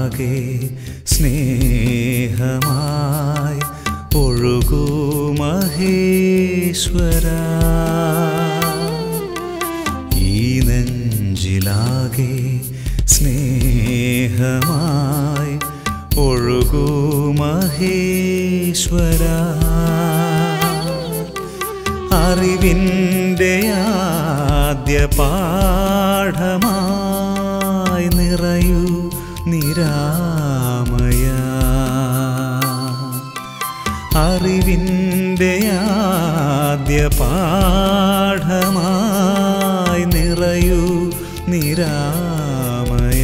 നെഞ്ചിലാകെ സ്നേഹമായി ഒഴുകൂ മഹേശ്വരാ. ഈ നെഞ്ചിലാകെ സ്നേഹമായി ഒഴുകൂ മഹേശ്വരാ. അറിവിൻ്റെ ആദ്യ പാഠമായി നിറയൂ നിരാമയ. അറിവിൻ്റെ ആദ്യ പാഠമായി നിറയൂ നിരാമയ.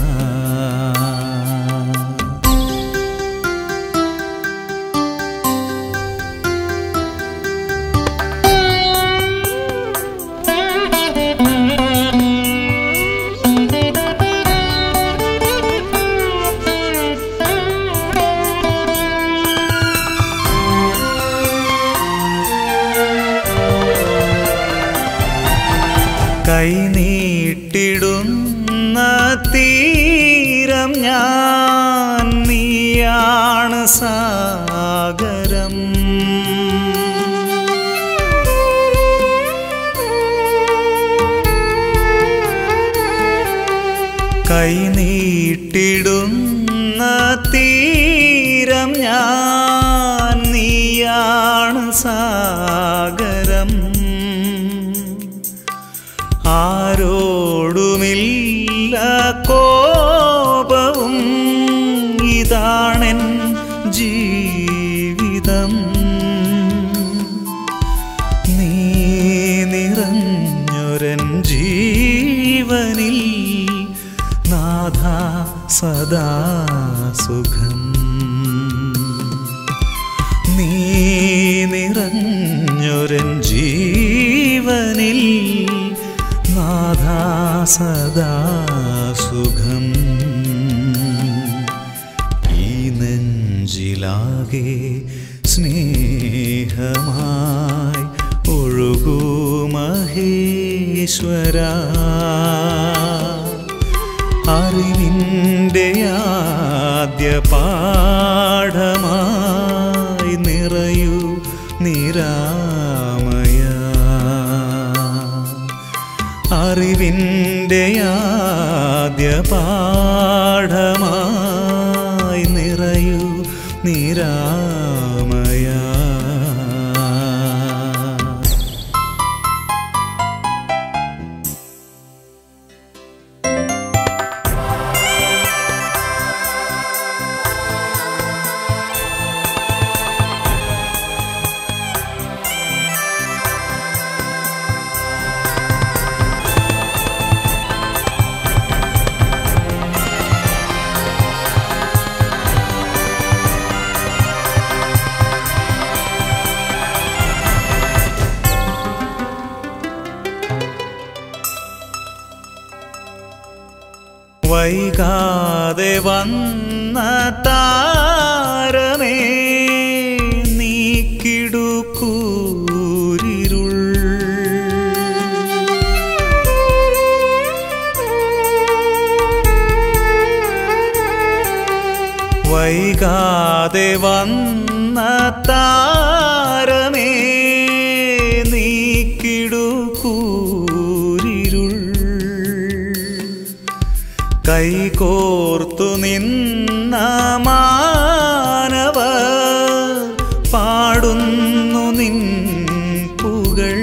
കൈനീട്ടിടുന്ന തീരം ഞാൻ, നീയാണ് സാഗരം. കൈനീട്ടിടുന്ന തീരം ഞാൻ, നീയാണ് സാഗരം. ആരോടുമില്ല കോപവും, ഇതാണെൻ ജീവിതം. നീ നിറഞ്ഞൊരൻ ജീവനിൽ നാഥ സദാ സുഖം. നീ നിറഞ്ഞൊരൻ ജീവനിൽ നാഥ സദാ സുഖം. ഈ നെഞ്ചിലാകെ സ്നേഹമായി ഒഴുകൂ മഹേശ്വരാ. അറിവിൻ്റെ ആദ്യ പാഠമായി നിറയൂ നിരാമയ. അറിവിൻ്റെ ആദ്യ പാഠമായി നിറയൂ നിരാമയ. വൈകാതെ വന്ന താരമേ, നീക്കിടുക്കൂരിരുൾ. വൈകാതെ വന്ന താരമേ, നീക്കിടുക്കൂരിരുൾ. കൈകോർത്തു നിന്ന മാനവർ പാടുന്നു നിൻ പുകൾ.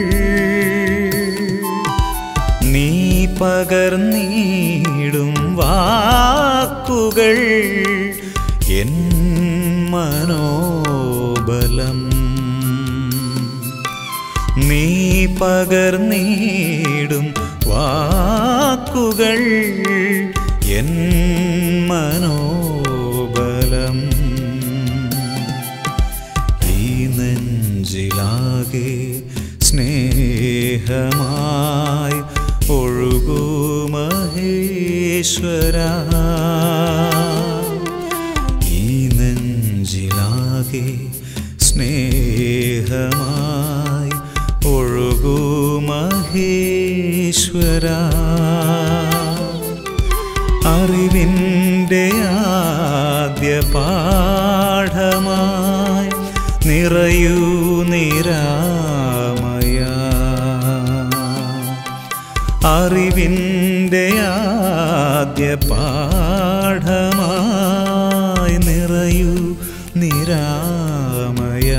നീ പകർന്നിടും വാക്കുകൾ എൻ മനോബലം. നീ പകർന്നിടും വാക്കുകൾ എൻ മനോബലം. ഈ നെഞ്ചിലാകെ സ്നേഹമായി ഒഴുകൂ മഹേശ്വരാ. ഈ നെഞ്ചിലാകെ സ്നേഹമായി ഒഴുകൂ മഹേശ്വരാ. അറിവിൻ്റെ ആദ്യ പാഠമായി നിറയൂ നിരാമയ അറിവിൻ്റെ ആദ്യ പാഠമായി നിറയൂ നിരാമയ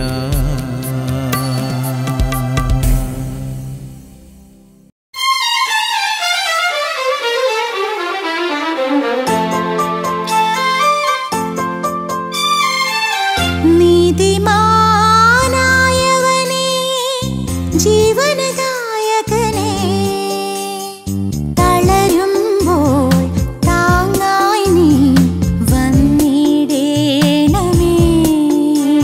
ജീവനദായകനേ തളരുമ്പോൾ താങ്ങായി നീ വന്നിടേണമേ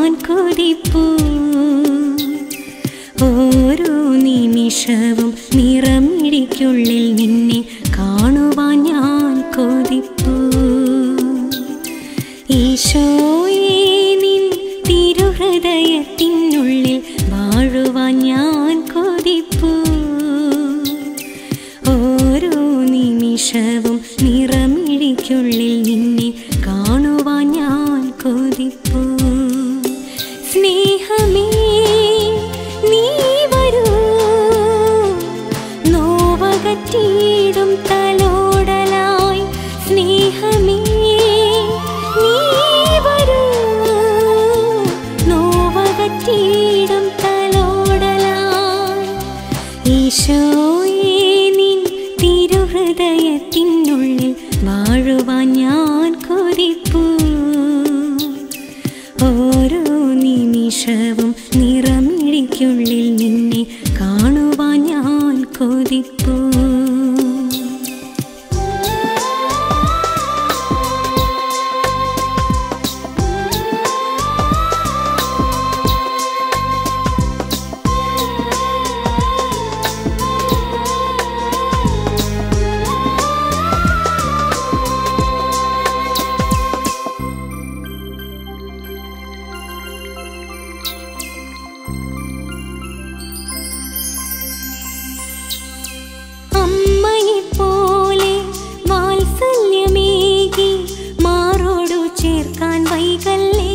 ഞാൻ കൊതിപ്പൂ. ഓരോ നിമിഷവും നിറമിഴിക്കുള്ളിൽ നിന്നെ കാണുവാൻ ഞാൻ കൊതിപ്പൂ. ഈശോയേ നിൻ തിരുഹൃദയത്തിനുള്ളിൽ വാഴുവാൻ ഞാൻ കൊതിപ്പൂ. ഓരോ നിമിഷവും നിറമിഴിക്കുള്ളിൽ നിന്നെ കാണുവാൻ ഞാൻ കൊതിപ്പൂ. സ്നേഹമേ നീ വരൂ, നോവകറ്റിയിടും തലോടലായി. സ്നേഹമേ നീ വരൂ, നോവകറ്റിയിടും തലോടലായി. ഈശോയേ നിൻ തിരുഹൃദയത്തിനുള്ളിൽ വാഴുവാൻ ഞാൻ കൊതിപ്പൂ. ഓരോ നിമിഷവും നിറമിഴിക്കുള്ളിൽ നിന്നെ കാണുവാൻ ഞാൻ കൊതിപ്പൂ. അമ്മയെപ്പോലെ വാത്സല്യമേകി മാറോടു ചേർക്കാൻ വൈകല്ലേ.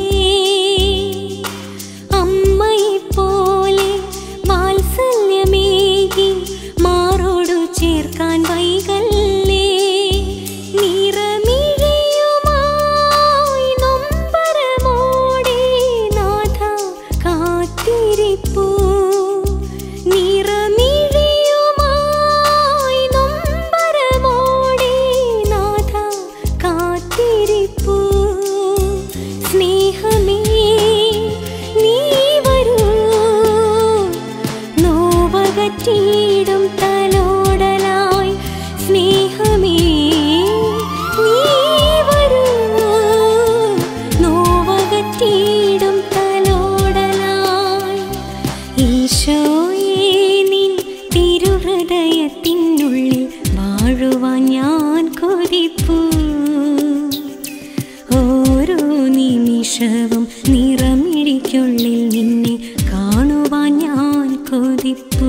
അമ്മയെപ്പോലെ വാത്സല്യമേകി മാറോടു ചേർക്കാൻ വൈകല്ലേ. നിറമിഴിയുമായി നൊമ്പരമോടെ നാഥ കാത്തിരിപ്പൂ. നിറമിഴിയുമായി നൊമ്പരമോടെ നാഥ കാത്തിരിപ്പൂ. സ്നേഹമേ നീ വരൂ, നോവകറ്റിയിടും തലോടലായി. സ്നേഹമേ നീ വരൂ, നോവകറ്റിയിടും തലോടലായി. ഈശോയേ നിൻ തിരുഹൃദയത്തിനുള്ളിൽ വാഴുവാൻ ഞാൻ കൊതിപ്പൂ. ഓരോ നിമിഷവും നിറമിഴിക്കുള്ളിൽ നിന്നെ കാണുവാൻ ഞാൻ കൊതിപ്പൂ.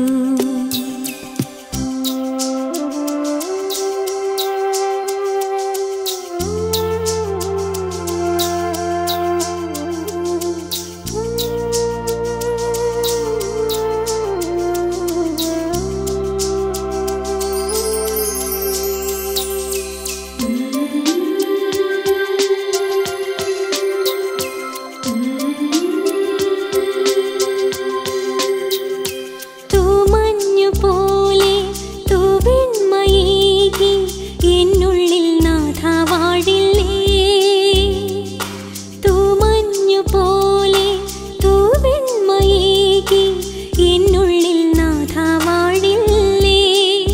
തൂമഞ്ഞുപോലെ തൂവെണ്മയേകി എന്നുള്ളിൽ നാഥ വാഴില്ലേ. തൂമഞ്ഞുപോലെ തൂവെണ്മയേകി എന്നുള്ളിൽ നാഥ വാഴില്ലേ.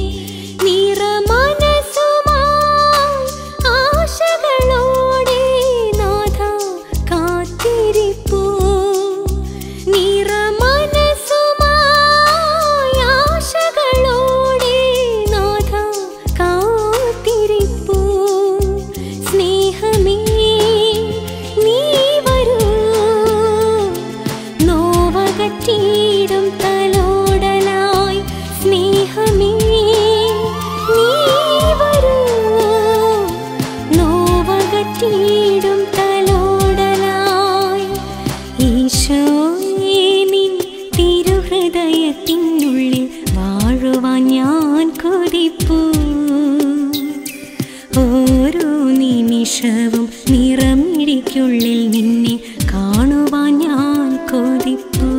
നിറമനസ്സുമായി ആശകളോടെ നാഥ കാത്തിരിപ്പൂ. നിറമനസ്സുമായി ആശകളോടെ നാഥ കാത്തിരിപ്പൂ. സ്നേഹമേ നീ വരൂ, നോവകറ്റിയിടും തലോടലായി. സ്നേഹമേ നീ വരൂ, നോവകറ്റിയിടും തലോടലായി. ഈശോയേ നിൻ തിരുഹൃദയത്തിനുള്ളിൽ വാഴുവാൻ ഞാൻ കൊതിപ്പൂ. ഓരോ നിമിഷവും നിറമിഴിക്കുള്ളിൽ നിന്നെ കാണുവാൻ ഞാൻ കൊതിപ്പൂ.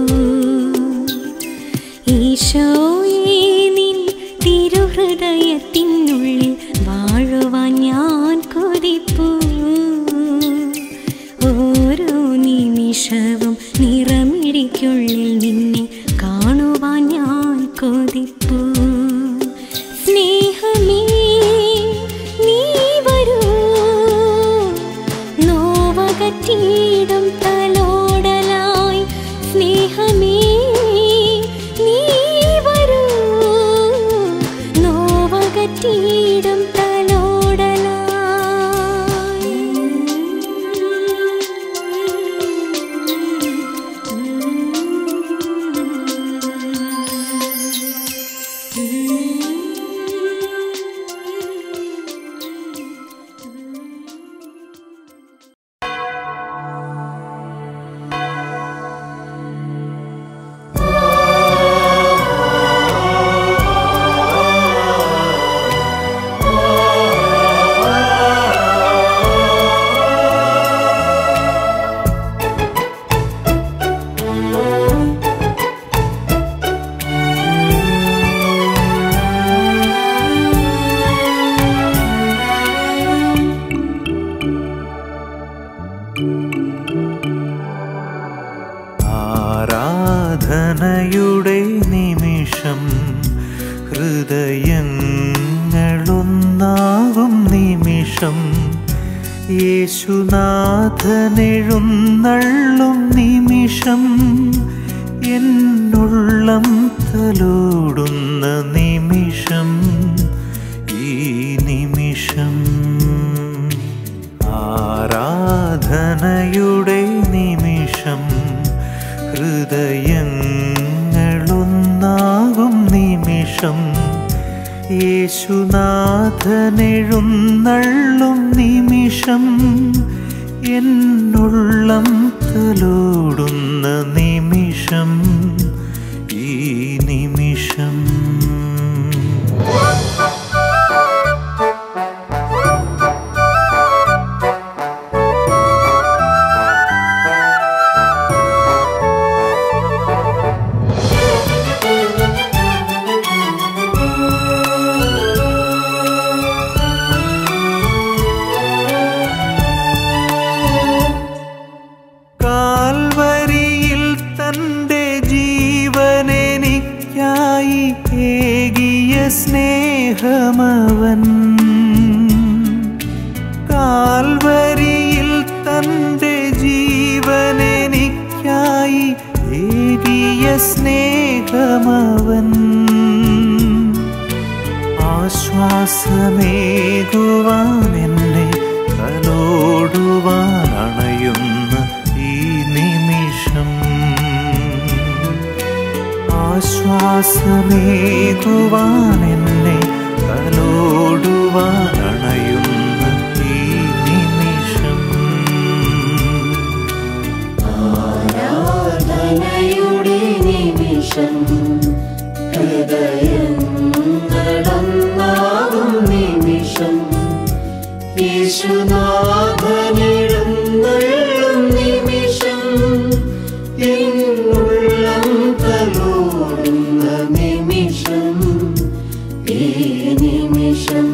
ഈശോയേ നിൻ തിരുഹൃദയത്തിനുള്ളിൽ വാഴുവാൻ ഞാൻ കൊതിപ്പൂ. ഓരോ നിമിഷവും നിറമിഴിക്കുള്ളിൽ നിന്നെ കാണുവാൻ ഞാൻ കൊതിപ്പൂ. സ്നേഹമേ നീ വരൂ, നോവകറ്റി ആരാധനയുടെ നിമിഷം ഹൃദയങ്ങളൊന്നാകും നിമിഷം യേശുനാഥനെഴുന്നള്ളും നിമിഷം എന്നുള്ളം തലോടുന്ന നിമിഷം ഈ നിമിഷം ആരാധനയുടെ നിമിഷം ഹൃദയങ്ങളൊന്നാകും നിമിഷം യേശുനാഥനെഴുന്നള്ളും നിമിഷം എന്നുള്ളം തലോടുന്ന നിമിഷം ഈ നിമിഷം കാൽവരിയിൽ തൻ്റെ ജീവനെനിക്കായി ഏകിയ സ്നേഹമവൻ കാൽവരിയിൽ തൻ്റെ ജീവനെനിക്കായി ഏകിയ സ്നേഹമവൻ ആശ്വാസമേകുവാൻ എന്നെ തലോടുവാൻ അണയുന്ന ഈ നിമിഷം ആശ്വാസമേകുവാൻ എന്നെ തലോടുവാൻ അണയുന്ന ഈ നിമിഷം ആരാധനയുടെ നിമിഷം ഹൃദയങ്ങളൊന്നാകും നിമിഷം യേശുനാഥനെഴുന്നള്ളും നിമിഷം എന്നുള്ളം തലോടുന്ന നിമിഷം ഈ നിമിഷം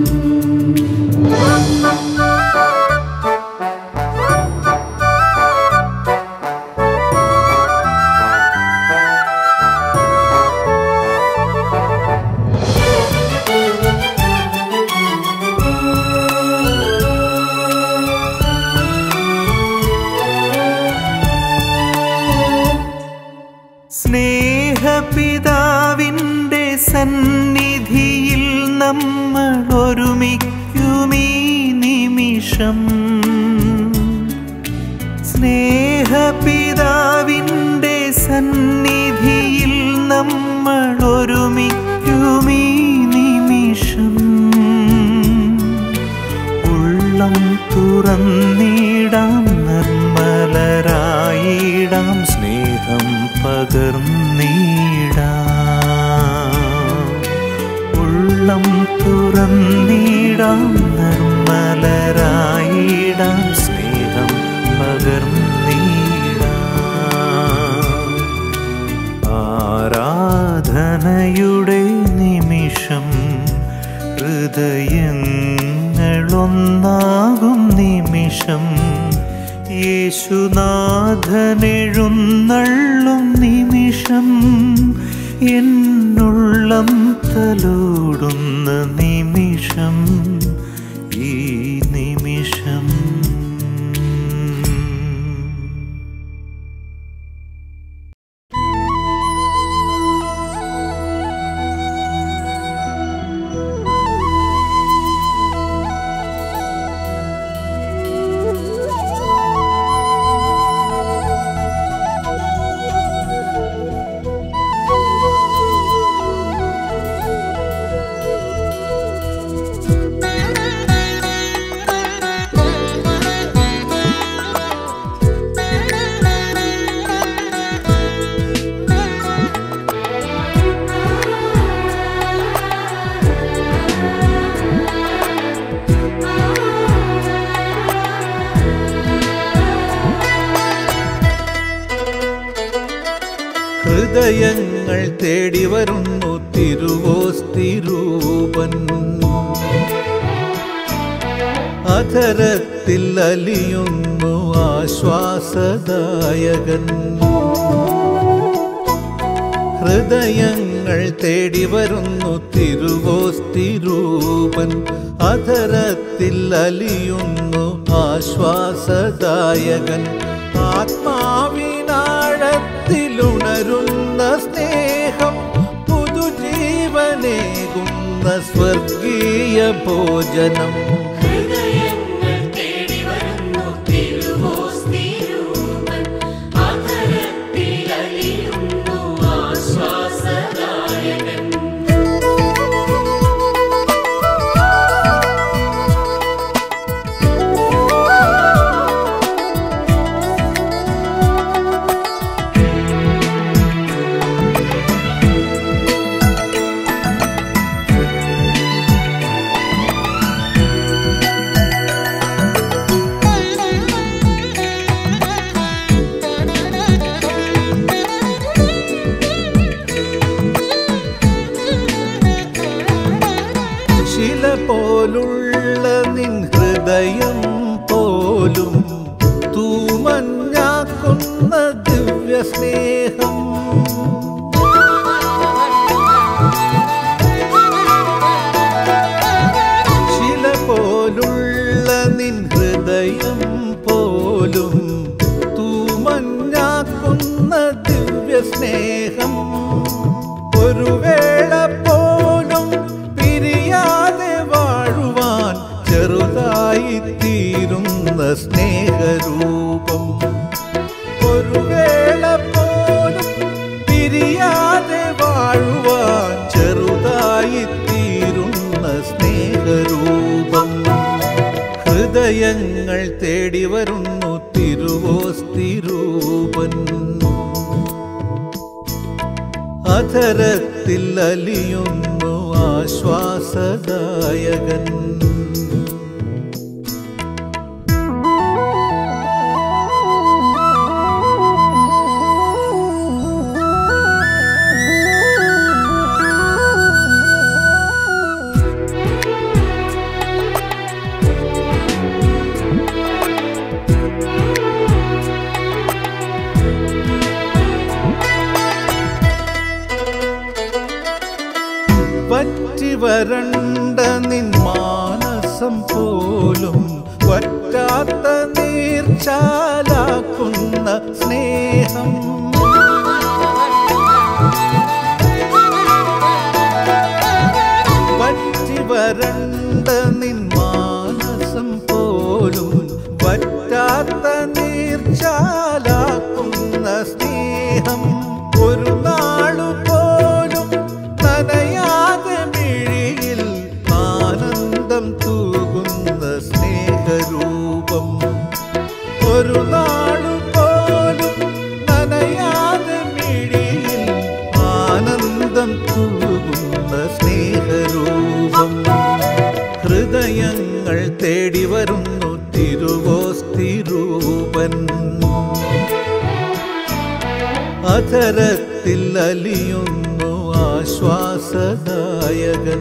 സ്നേഹപിതാവിൻ്റെ സന്നിധിയിൽ നമ്മൾ ഒരുമിക്കുമീ നിമിഷം സ്നേഹപിതാവിൻ്റെ സന്നിധിയിൽ നമ്മൾ ഒരുമിക്കുമീ നിമിഷം ഉള്ളം തുറന്നിടാം നിർമ്മലരായിടാം സ്നേഹം പകർന്നിടാം ഉള്ളം തുറന്നിടാം നിർമ്മലരായിടാം സ്നേഹം പകർന്നിടാം ആരാധനയുടെ നിമിഷം ഹൃദയങ്ങളൊന്നാകും നിമിഷം യേശുനാഥനെഴുന്നള്ളും നിമിഷം എന്നുള്ളം തലോടുന്ന നിമിഷം ഈ നിമിഷം ഹൃദയങ്ങൾ തേടി വരുന്നു തിരുവോസ്തിരൂപൻ അധരത്തിൽ അലിയുന്നു ആശ്വാസദായകൻ ഹൃദയങ്ങൾ തേടി വരുന്നു തിരുവോസ്തിരൂപൻ. അധരത്തിൽ അലിയുന്നു ആശ്വാസദായകൻ. ആത്മാവിനാഴത്തിലുണരുന്ന സ്നേഹം, പുതുജീവനേകുന്ന സ്വർഗീയ ഭോജനം. പോലുള്ള നിൻ ഹൃദയം പോലും തൂമഞ്ഞാക്കുന്ന ദിവ്യ സ്നേഹം. ശില പോലുള്ള നിൻ ഹൃദയം പോലും തൂമഞ്ഞാക്കുന്ന ദിവ്യ സ്നേഹം. ഒരു വേള പോലും പിരിയാതെ വാഴുവാൻ ചെറുതായി തീരുന്ന സ്നേഹരൂപം. ഒരു വേള പോലും പിരിയാതെ വാഴുവാൻ ചെറുതായി തീരുന്ന സ്നേഹരൂപം. ഹൃദയങ്ങൾ തേടി വരുന്നു തിരുവോസ്തിരൂപൻ. അധരത്തിൽ അലിയുന്നു ആശ്വാസദായകൻ. വറ്റി വരണ്ട നിൻ മാനസം പോലും വറ്റാത്ത നീർച്ചാലാക്കുന്ന സ്നേഹം. വറ്റി വരണ്ട നിൻ മാനസം പോലും വറ്റാത്ത നീർച്ചാലാക്കുന്ന സ്നേഹം. ഒരു നാളു പോലും നനയാതെ മിഴിയിൽ ആനന്ദം തൂകുന്ന സ്നേഹരൂപം. ഒരു നാളു പോലും നനയാതെ മിഴിയിൽ ആനന്ദം തൂകുന്ന സ്നേഹരൂപം. ഹൃദയങ്ങൾ തേടി വരുന്നു തിരുവോസ്തിരൂപൻ. അധരത്തിൽ അലിയുന്നു ആശ്വാസദായകൻ.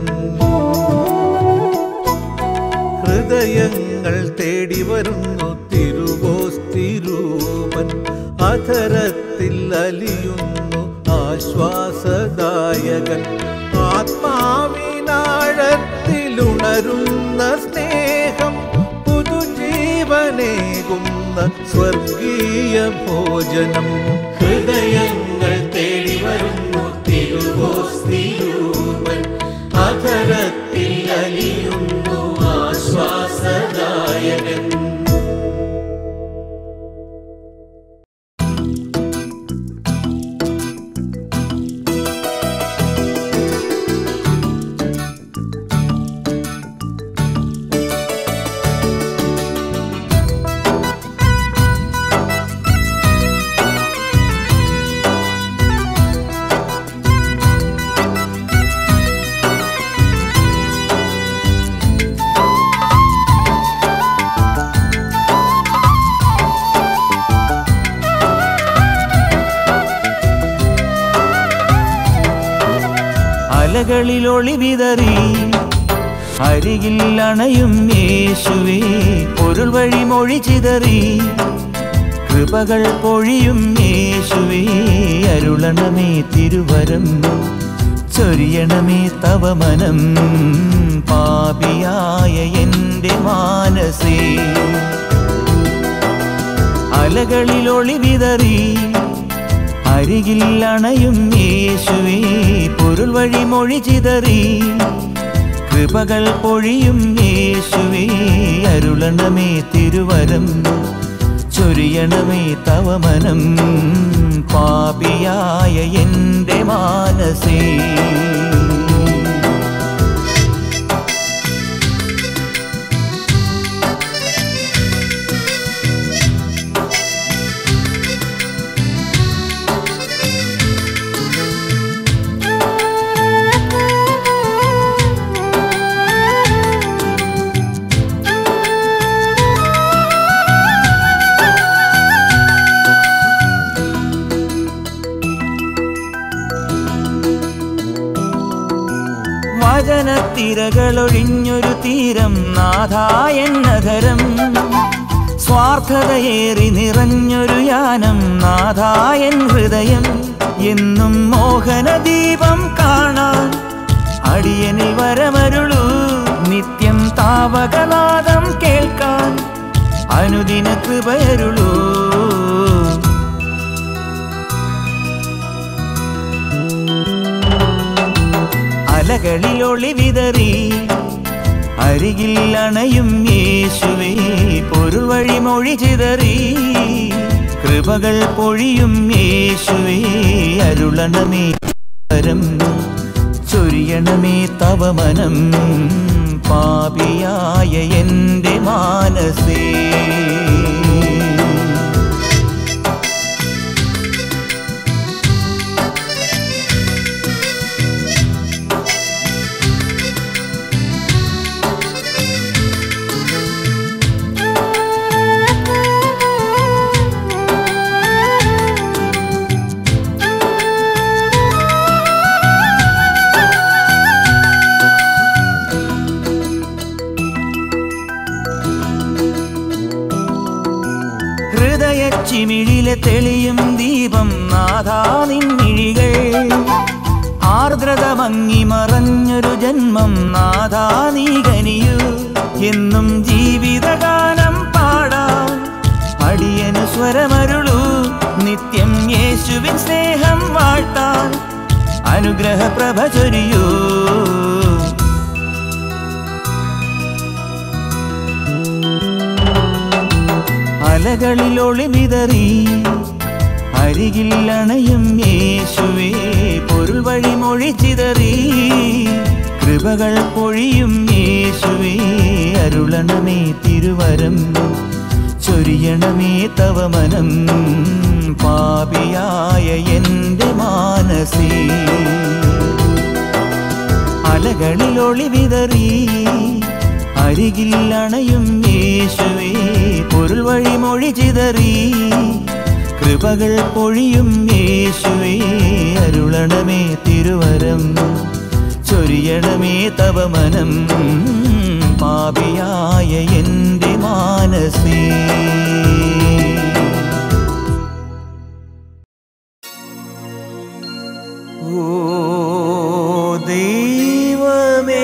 ഹൃദയങ്ങൾ തേടി വരുന്നു തിരുവോസ്തിരൂപൻ. അധരത്തിൽ അലിയുന്നു ആശ്വാസദായകൻ. ആത്മാവിനാഴത്തിലുണരുന്ന സ്നേഹം, പുതുജീവനേകുന്ന സ്വർഗീയ ഭോജനം. ഹൃദയങ്ങൾ തേടി വരുന്നു തിരുവോസ്തിരൂപൻ. അധരത്തിൽ അലിയുന്നു ആശ്വാസദായകൻ. അലകളിൽ ഒളിവിതറി അരികിൽ അണയും യേശുവേ, പൊരുൾ വഴി മൊഴി ചിതറി കൃപകൾ പൊഴിയും യേശുവേ, അരുൾ അരുളണമേ തിരുവരം ചൊരിയണമേ തവ മനം പാപിയായ എൻ്റെ മാനസേ അലകളിൽ ഒളിവിതറി അരികിൽ അണയും യേശുവേ പൊരുൾ വഴി മൊഴി ചിതറി കൃപകൾ പൊഴിയും യേശുവേ അരുളണമേ തിരുവരം ചൊരിയണമേ തവ മനം പാപിയായ എൻ്റെ മാനസേ വചനത്തിരകളൊഴിഞ്ഞൊരു തീരം നാഥായെന്നധരം സ്വാർത്ഥതയേറി നിറഞ്ഞൊരു യാനം നാഥായൻ ഹൃദയം എന്നും മോഹനദീപം കാണാൻ അടിയനിൽ വരമരുളൂ നിത്യം താവകനാദം കേൾക്കാൻ അനുദിന കൃപയരുളൂ അലകളിൽ ഒളിവിതറി അരികിൽ അണയും യേശുവേ പൊരുൾ വഴി മൊഴി ചിതറി കൃപകൾ പൊഴിയും യേശുവേ അരുളണമേ വരം ചൊരിയണമേ തവ മനം പാപിയായ എൻ്റെ മാനസേ ചിമിഴിലെ തെളിയും ദീപം നാഥാ നിൻമിഴികൾ ആർദ്രത മങ്ങി മറഞ്ഞൊരു ജന്മം നാഥാ നീ കനിയൂ എന്നും ജീവിതഗാനം പാടാൻ അടിയനു സ്വരമരുളൂ നിത്യം യേശുവിൻ സ്നേഹം വാഴ്ത്താൻ അനുഗ്രഹപ്രഭ ചൊരിയൂ അലകളിൽ ഒളിവിതറി അരികിൽ അണയും യേശുവേ പൊരുൾ വഴി മൊഴി ചിതറി കൃപകൾ പൊഴിയും യേശുവേ അരുളണമേ തിരുവരം ചൊരിയണമേ തവ മനം പാപിയായ എൻ്റെ മാനസേ അലകളിൽ ഒളിവിതറി അരികിൽ അണയും യേശുവേ പൊരുൾ വഴി മൊഴി ചിതറി കൃപകൾ പൊഴിയും യേശുവേ അരുളണമേ തിരുവരം ചൊരിയണമേ തവ മനം പാപിയായ എൻ്റെ മാനസേ ഓ ദൈവമേ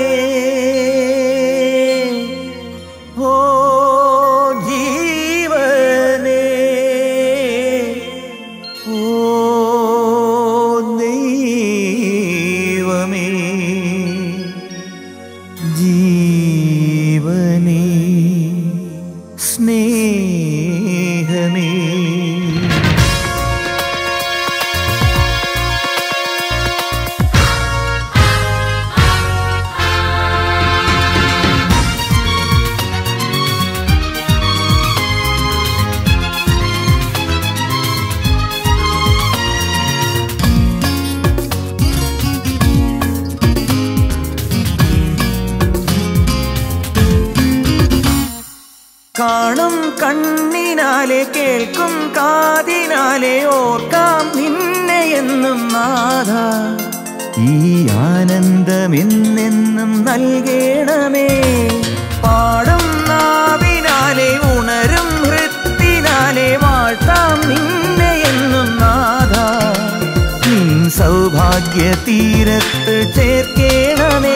കാണും കണ്ണിനാലെ കേൾക്കും കാതിനാലെ ഓർക്കാം നിന്നെ എന്നും നാഥ ഈ ആനന്ദമെന്നെന്നും നൽകണമേ പാടും നാവിനാലെ ഉണരും ഹൃത്തിനാലെ വാഴ്ത്താം നിന്നെ എന്നും നാഥ തീരത്ത് ചേർക്കേണമേ.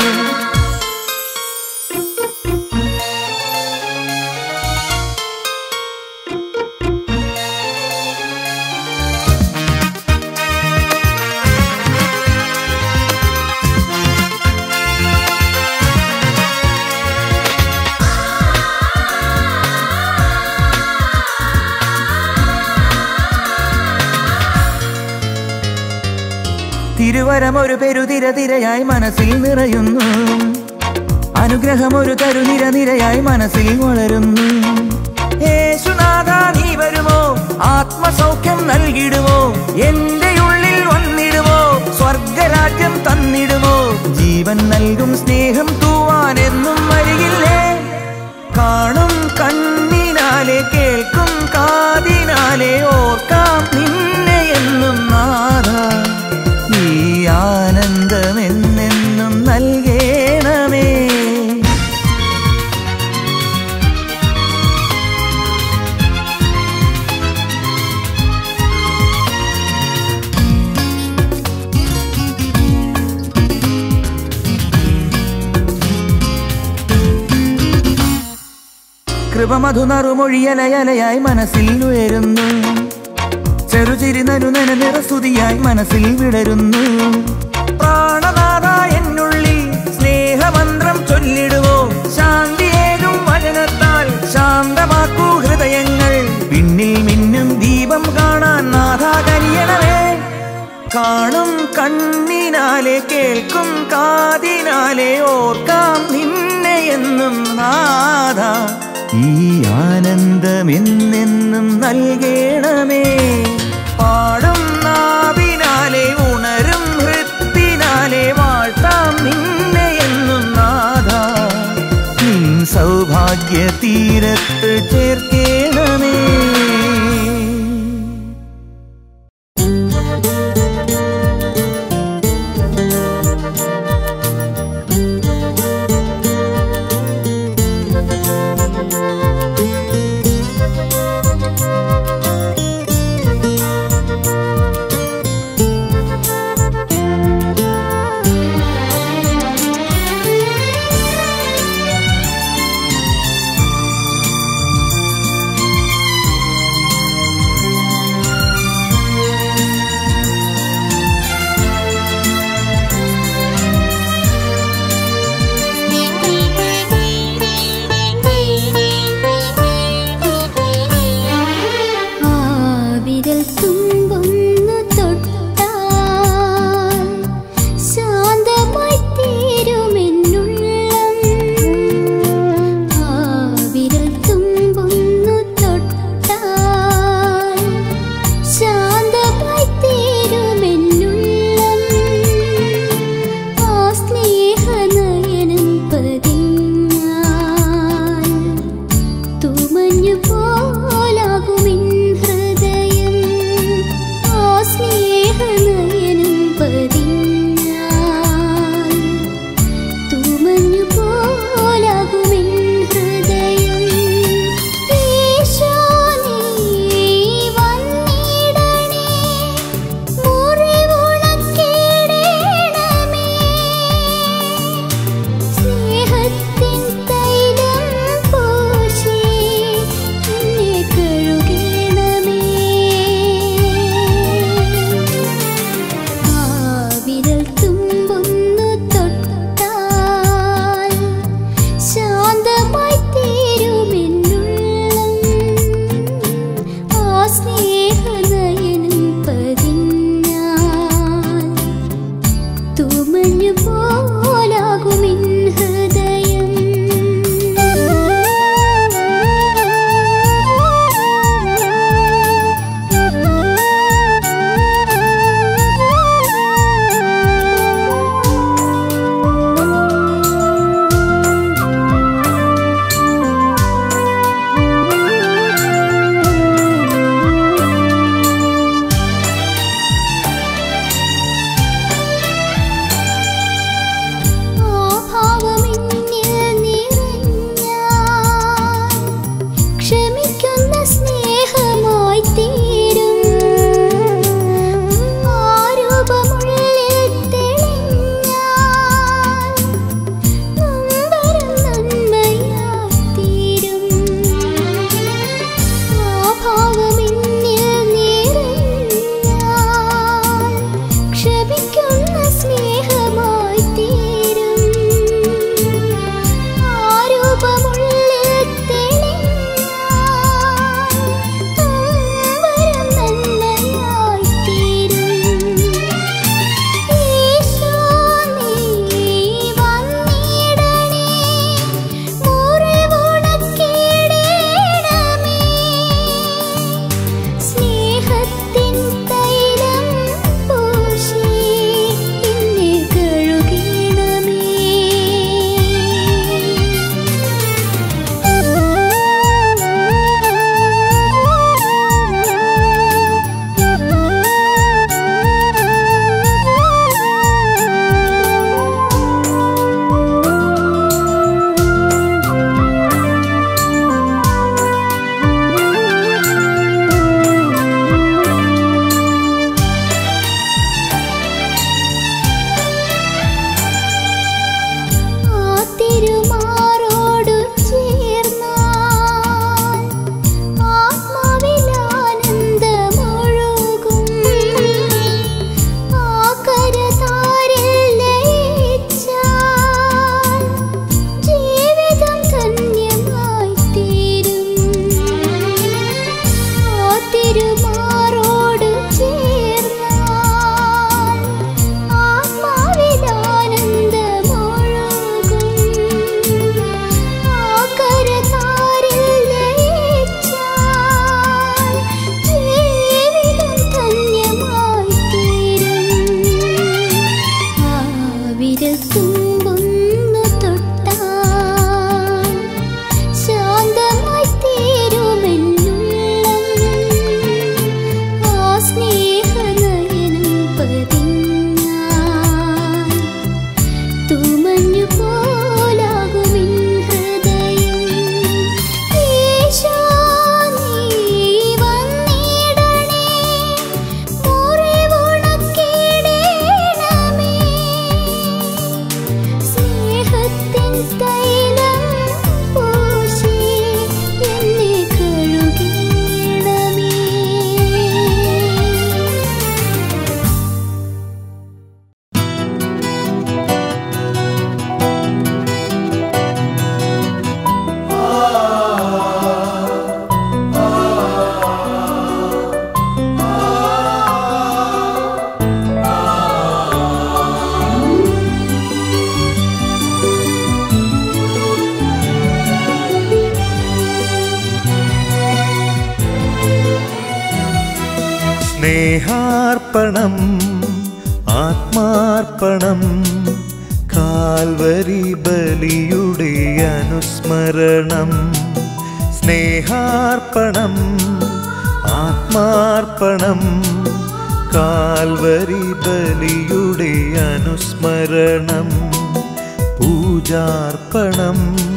തിരുവരമൊരു പെരുതിര തിരയായി മനസ്സിൽ നിറയുന്നു, അനുഗ്രഹമൊരു കരുനിര നിരയായി മനസ്സിൽ വളരുന്നു. യേശുനാഥ നീ വരുമോ, ആത്മസൗഖ്യം നൽകിടുമോ, എന്റെ ഉള്ളിൽ വന്നിടുമോ, സ്വർഗരാജ്യം തന്നിടുമോ, ജീവൻ നൽകും സ്നേഹം തൂവാൻ എന്നും വരികില്ലേ. കാണും കണ്ണിനാലെ കേൾക്കും കാതിനാലെ ഓർക്കാം നിന്നെ എന്നും നാഥ. ഈ ആനന്ദമെന്നെന്നും നൽകേണമേ. കൃപമധുനറുമൊഴിയലയലയായി മനസ്സിൽ ഉയരുന്നു, ചെറുചിരി നനുനന നിറസ്തുതിയായി മനസ്സിൽ വിടരുന്നു. പ്രാണനാഥ എന്നുള്ളിൽ സ്നേഹമന്ത്രം ചൊല്ലിടുവോ, ശാന്തിയേകും വചനത്താൽ ശാന്തമാക്കൂ ഹൃദയങ്ങൾ. പിന്നിൽ മിന്നും ദീപം കാണാൻ നാഥ കനിയണമേ. കാണും കണ്ണിനാലെ കേൾക്കും കാതിനാലെ ഓർക്കാം നിന്നെ എന്നും നാഥ. ഈ ആനന്ദമെന്നെന്നും നൽകേണമേ. പാടും നാവിനാലെ ഉണരും ഹൃത്തിനാലെ വാഴ്ത്താം നിന്നെ എന്നും നാഥ. നിൻ സൗഭാഗ്യ തീരത്ത് ചേർക്കേണമേ. പോലാകുമിൻ ഹൃദയം സ്നേഹാർപ്പണം ആത്മാർപ്പണം കാൽവരി ബലിയുടെ അനുസ്മരണം. സ്നേഹാർപ്പണം ആത്മാർപ്പണം കാൽവരി ബലിയുടെ അനുസ്മരണം. പൂജാർപ്പണം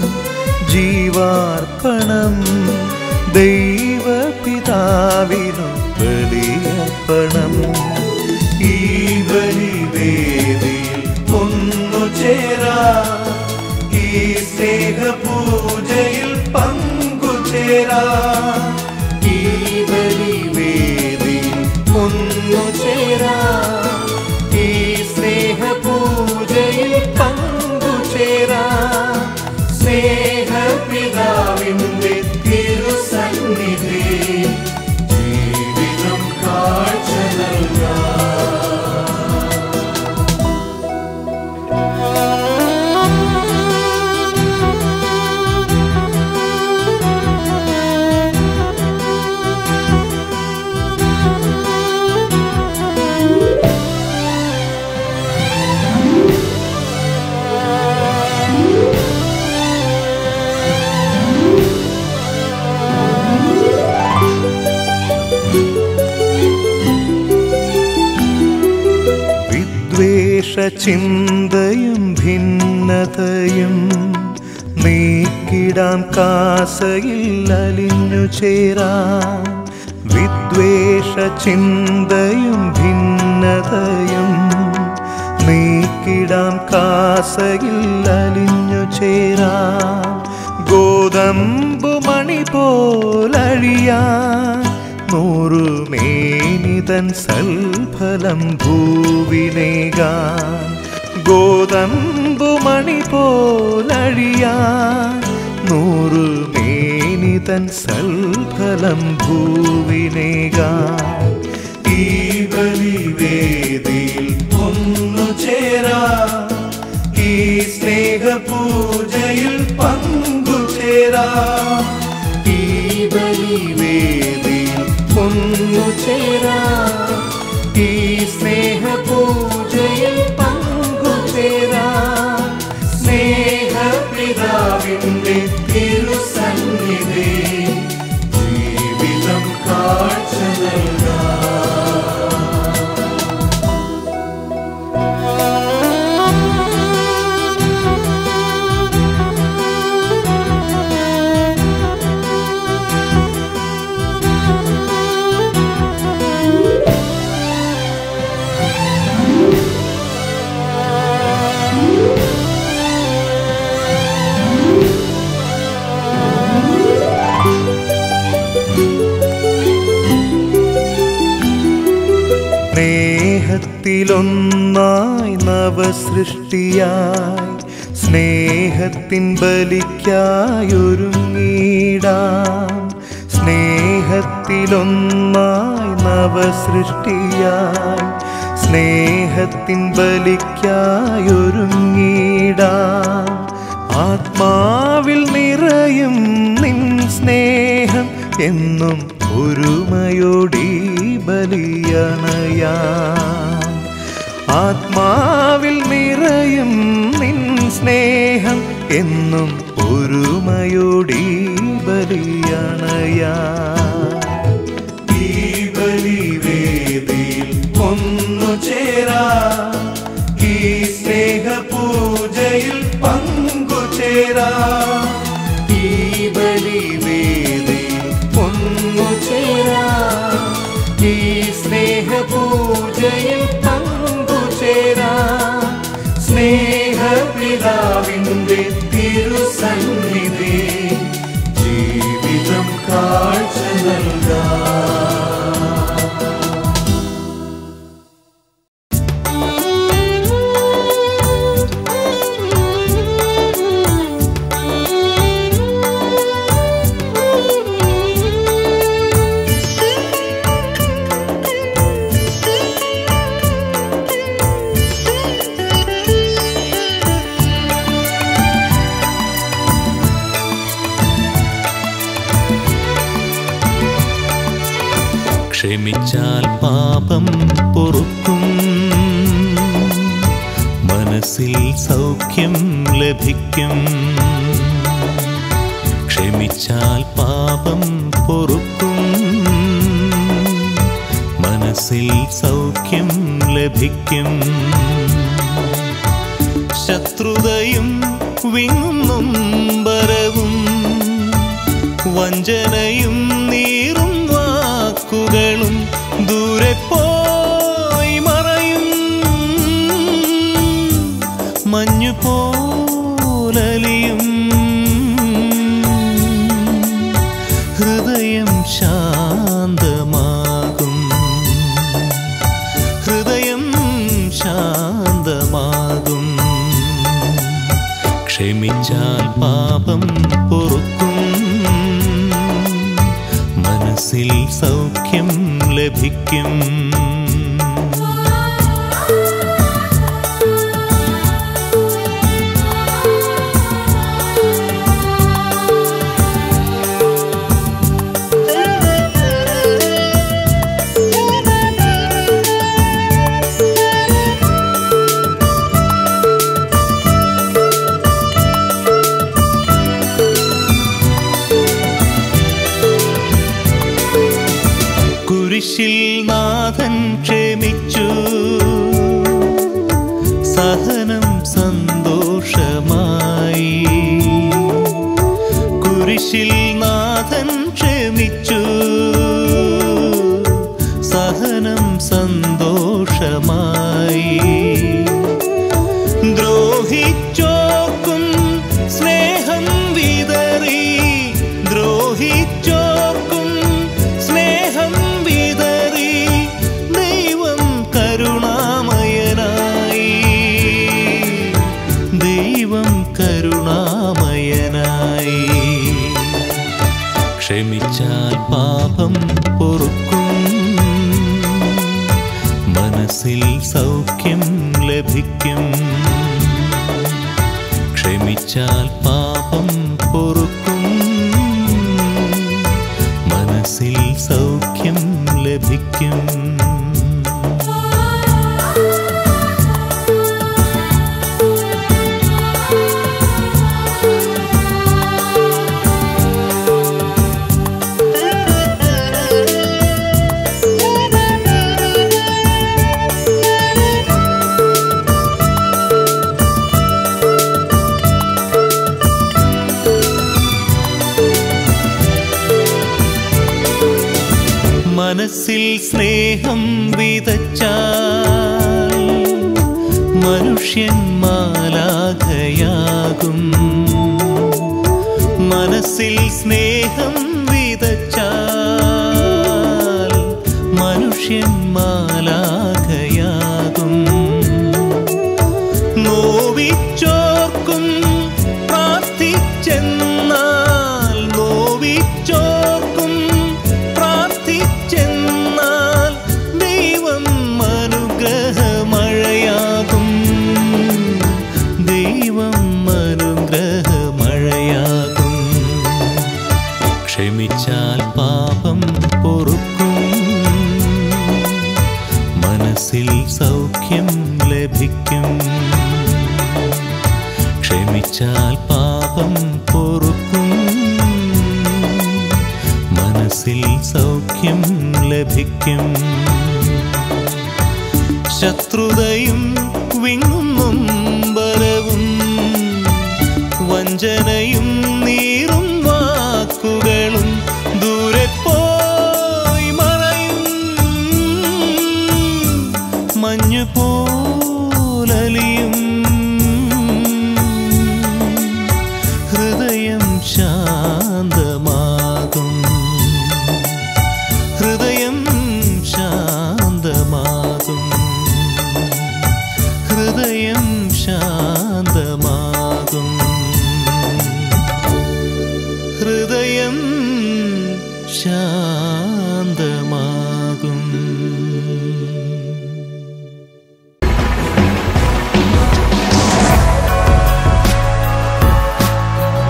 ജീവാർപ്പണം ദൈവപിതാവിനു ബലിയർപ്പണം. ഈ ബലിവേദിയിൽ ഒന്നുചേരാ ഈ സ്നേഹപൂജയിൽ പങ്കുചേരാ. ഈ ബലിവേദിയിൽ ഒന്നുചേരാ ഈ സ്നേഹപൂജയിൽ പങ്കുചേരാ. സ്നേഹപിതാവിന്റെ തിരുസന്നിധി ജീവിതം കാഴ്ച നൽകാം. ചിന്തയും ഭിന്നതയും നീക്കിടാൻ കാസയിൽ അലിഞ്ഞു ചേരാൻ. വിദ്വേഷ ചിന്തയും ഭിന്നതയും നീക്കിടാൻ കാസയിൽ അലിഞ്ഞു ചേരാൻ. ഗോതമ്പുമണി പോലഴിയാൻ നൂറുമേനിതൻ സൽഫലം ഭൂവിനേകാൻ. ഗോതമ്പുമണി പോലഴിയാൻ നൂറുമേനിതൻ സൽഫലം ഭൂവിനേകാൻ. ഈ ബലിവേദിയിൽ ഒന്നുചേരാ ഈ സ്നേഹപൂജയിൽ പങ്കുചേരാ. ഈ ബലിവേദിയിൽ ഒന്നുചേരാ ഈ സ്നേഹപൂജയിൽ പങ്കുചേരാ. സ്നേഹപിതാവിന്റെ തിരുസന്നിധി ജീവിതം കാഴ്ച നൽകാം. സ്നേഹത്തിലൊന്നായി നവസൃഷ്ടിയായി സ്നേഹത്തിൻ ബലിക്കായൊരുങ്ങിടാം. സ്നേഹത്തിലൊന്നായി നവസൃഷ്ടിയായി സ്നേഹത്തിൻ ബലിക്കായൊരുങ്ങിടാം. ആത്മാവിൽ നിറയും നിൻ സ്നേഹം എന്നും ഒരുമയോടി ബലിയണയാം. ആത്മാവിൽ നിറയും നിൻ സ്നേഹം എന്നും ഒരുമയോടി ബലിയണയാം. ഈ ബലിവേദിയിൽ ഒന്നുചേരാ ഈ സ്നേഹപൂജയിൽ പങ്കുചേരാ. ഈ ബലിവേദിയിൽ ഒന്നുചേരാ ഈ സ്നേഹപൂജയിൽ പങ്കുചേരാ. സ്നേഹപിതാവിന്റെ തിരുസന്നിധി ജീവിതം കാഴ്ച നൽകാം. ക്ഷമിച്ചാൽ പാപം പൊറുക്കും, മനസ്സിൽ സൗഖ്യം ലഭിക്കും. ക്ഷമിച്ചാൽ പാപം പൊറുക്കും, മനസ്സിൽ സൗഖ്യം ലഭിക്കും. ശത്രുതയും വിങ്ങും നൊമ്പരവും വഞ്ചനയും നീറും വാക്കുകളും ദൂരെ പോയി മറയും. മഞ്ഞുപോലലിയും ഹൃദയം ശാന്തമാകും, ഹൃദയം ശാന്തമാകും. ക്ഷമിച്ചാൽ പാപം പൊറുക്കും, മനസ്സിൽ സൗഖ്യം ലഭിക്കും. കുരിശിൽ നാഥൻ ക്ഷമിച്ചു, സഹനം സന്തോഷമായി. കുരിശിൽ നാഥൻ ക്ഷമിച്ചു, സഹനം സന്തോഷമായി. ദ്രോഹിച്ചോർക്കും സ്നേഹം വിതറി, ദ്രോഹിച്ചോർക്കും സ്നേഹം വിതറി. ദൈവം കരുണാമയനായി, ദൈവം കരുണാമയനായി. ക്ഷമിച്ചാൽ പാപം പൊറുക്കും, മനസ്സിൽ സൗഖ്യം ലഭിക്കും. ക്ഷമിച്ചാൽ പാപം പൊറുക്കും, മനസ്സിൽ സൗഖ്യം ലഭിക്കും. മനസ്സിൽ സ്നേഹം വിതച്ചാൽ മനുഷ്യൻ മാലാഖയാകും. മനസ്സിൽ സ്നേഹം വിതച്ചാൽ മനുഷ്യൻ മാലാഖയാകും. നോവിച്ചോർക്കും പ്രാർത്ഥിച്ചെന്നാൽ, നോവിച്ചോർക്കും പ്രാർത്ഥിച്ചെന്നാൽ ദൈവം അനുഗ്രഹമഴയാകും, ദൈവം അനുഗ്രഹമഴയാകും. ക്ഷമിച്ചാൽ പാപം പൊറുക്കും, മനസ്സിൽ സൗഖ്യം ലഭിക്കും. ക്ഷമിച്ചാൽ പാപം പൊറുക്കും, മനസ്സിൽ സൗഖ്യം ലഭിക്കും. ശത്രുതയും വിങ്ങും നൊമ്പരവും വഞ്ചനയും നീറും വാക്കുകളും ദൂരെ പോയി മറയും. മഞ്ഞുപോലലിയും ഹൃദയം ശാന്തമാകും, ഹൃദയം ശാന്തമാകും. ഹൃദയം ശാന്തമാകും, ഹൃദയം ശാന്തമാകും.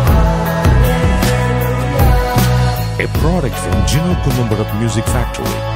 A product from Gino Columbarat Music Factory.